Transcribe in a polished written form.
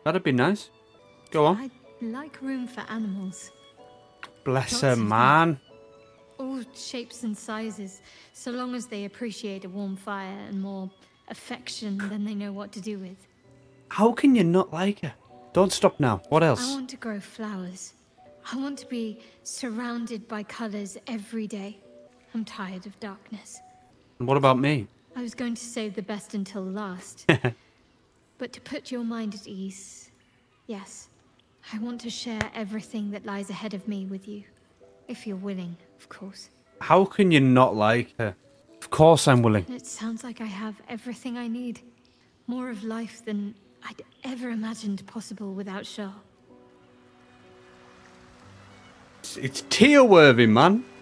That'd be nice. Go on. I'd like room for animals. Bless Lots her, of them. man. All shapes and sizes, so long as they appreciate a warm fire and more affection than they know what to do with. How can you not like her? Don't stop now. What I else? want to grow flowers. I want to be surrounded by colors every day. I'm tired of darkness. And what about me? I was going to save the best until last. But to put your mind at ease, yes, I want to share everything that lies ahead of me with you. If you're willing, of course. How can you not like her? Of course I'm willing. It sounds like I have everything I need. More of life than I'd ever imagined possible without Shah. It's tear-worthy, man.